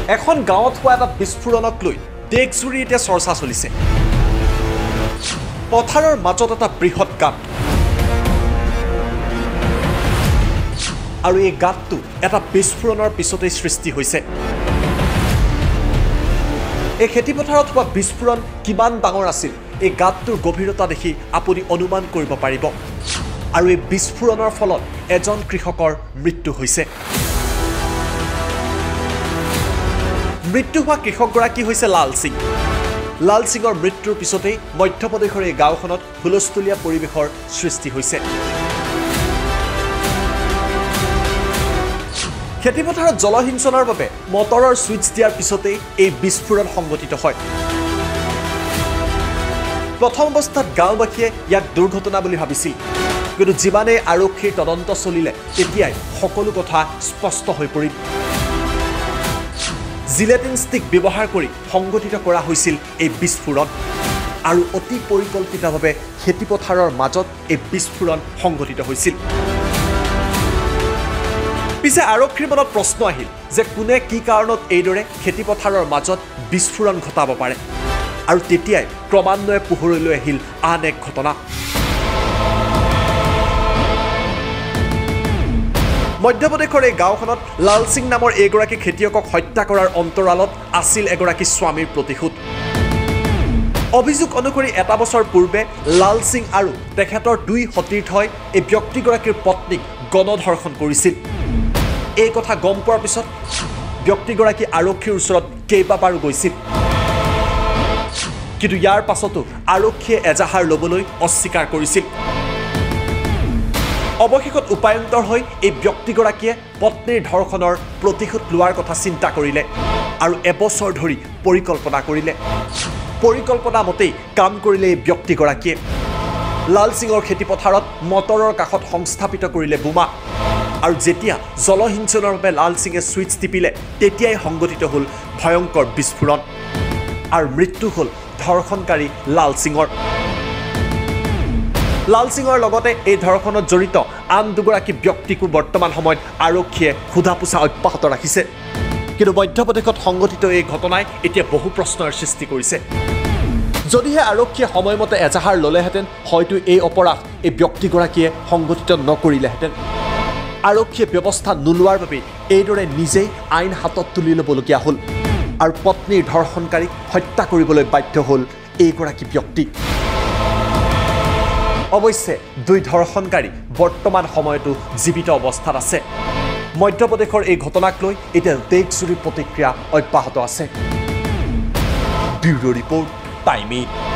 এখন গাঁৱত হোৱা এটা বিস্ফোৰণক লৈ দেশজুৰি এতিয়া চৰ্চা চলিছে। পথাৰৰ মাজত এটা বৃহৎ গাঁত আৰু এই গাঁতটো এটা বিস্ফোৰণৰ পিছতেই সৃষ্টি হৈছে। এই খেতিপথাৰত হোৱা বিস্ফোৰণ কিমান ডাঙৰ আছিল এই গাঁতটোৰ গভীৰতা দেখি আপুনি অনুমান কৰিব পাৰিব। আৰু এই বিস্ফোৰণৰ ফলত এজন কৃষকৰ মৃত্যু হৈছে। মৃত্যু হোৱা কৃষকগৰাকী হৈছে লাল সিং। লাল সিঙৰ মৃত্যুৰ পিছতেই মধ্যপ্ৰদেশৰ এই গাঁওখনত হুলস্থুলীয়া পৰিৱেশৰ সৃষ্টি হৈছে। খেতিপথাৰত জলসিঞ্চনৰ বাবে মটৰৰ ছুইচ দিয়াৰ পিছতেই এই বিস্ফোৰণ সংঘটিত হয়। প্ৰথম অৱস্থাত গাঁওবাসীয়ে ইয়াক দুৰ্ঘটনা বুলি ভাবিছিল, কিন্তু যিমানেই আৰক্ষীৰ তদন্ত চলিলে তেতিয়াই সকলো কথা স্পষ্ট হৈ পৰিল। জিলেটিন ষ্টিক ব্যৱহাৰ কৰি সংঘটিত কৰা হৈছিল এই বিস্ফোৰণ, আৰু অতি পৰিকল্পিতভাৱে খেতিপথাৰৰ মাজত এই বিস্ফোৰণ সংঘটিত হৈছিল। পিছে আৰক্ষীৰ মনত প্ৰশ্ন আহিল যে কোনে কি কাৰণত এইদৰে খেতিপথাৰৰ মাজত বিস্ফোৰণ ঘটাব পাৰে, আৰু তেতিয়াই ক্ৰমান্বয়ে পোহৰলৈ আহিল আন এক ঘটনা। মধ্যপ্ৰদেশৰ এই গাঁওখনত লাল সিং নামৰ এগৰাকী খেতিয়কক হত্যা কৰাৰ অন্তৰালত আছিল এগৰাকী স্বামীৰ প্ৰতিশোধ। অভিযোগ অনুসৰি এটা বছৰ পূৰ্বে লাল সিং আৰু তেখেতৰ দুই সতীৰ্থই এই ব্যক্তিগৰাকীৰ পত্নীক গণধৰ্ষণ কৰিছিল। এই কথা গম পোৱাৰ পিছত ব্যক্তিগৰাকী আৰক্ষীৰ ওচৰত কেইবাবাৰো গৈছিল, কিন্তু ইয়াৰ পাছতো আৰক্ষীয়ে এজাহাৰ ল'বলৈ অস্বীকাৰ কৰিছিল। অৱশেষত উপায়ন্তৰ হৈ এই ব্যক্তিগৰাকীয়ে পত্নীৰ ধৰ্ষণৰ প্ৰতিশোধ লোৱাৰ কথা চিন্তা কৰিলে আৰু এবছৰ ধৰি পৰিকল্পনা কৰিলে। পৰিকল্পনা মতেই কাম কৰিলে এই ব্যক্তিগৰাকীয়ে। লাল সিঙৰ খেতিপথাৰত মটৰৰ কাষত সংস্থাপিত কৰিলে বোমা, আৰু যেতিয়া জলসিঞ্চনৰ বাবে লাল সিঙে ছুইচ টিপিলে তেতিয়াই সংঘটিত হ'ল ভয়ংকৰ বিস্ফোৰণ, আৰু মৃত্যু হ'ল ধৰ্ষণকাৰী লাল সিঙৰ। লাল সিঙৰ লগতে এই ধৰ্ষণত জড়িত আন দুগৰাকী ব্যক্তিকো বৰ্তমান সময়ত আৰক্ষীয়ে সোধা পোছা অব্যাহত ৰাখিছে। কিন্তু মধ্যপ্ৰদেশত সংঘটিত এই ঘটনাই এতিয়া বহু প্ৰশ্নৰ সৃষ্টি কৰিছে। যদিহে আৰক্ষীয়ে সময়মতে এজাহাৰ ল'লেহেঁতেন হয়তো এই অপৰাধ এই ব্যক্তিগৰাকীয়ে সংঘটিত নকৰিলেহেঁতেন। আৰক্ষীয়ে ব্যৱস্থা নোলোৱাৰ বাবে এইদৰে নিজেই আইন হাতত তুলি ল'বলগীয়া হ'ল, আৰু পত্নীৰ ধৰ্ষণকাৰীক হত্যা কৰিবলৈ বাধ্য হ'ল এইগৰাকী ব্যক্তি। অৱশ্যে দুই ধৰ্ষণকাৰী বৰ্তমান সময়তো জীৱিত অৱস্থাত আছে। মধ্যপ্ৰদেশৰ এই ঘটনাক লৈ এতিয়া দেশজুৰি প্ৰতিক্ৰিয়া অব্যাহত আছে। Bureau report, time 8।